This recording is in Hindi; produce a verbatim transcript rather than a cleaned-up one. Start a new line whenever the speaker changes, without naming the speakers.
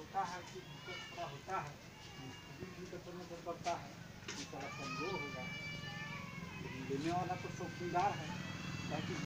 होता है कि दिक्कत थोड़ा होता है, मिस्त्री भी तो करना पड़ता है, बेचारा कमज़ोर होगा, लेकिन लेने वाला तो शौकीनदार है, ताकि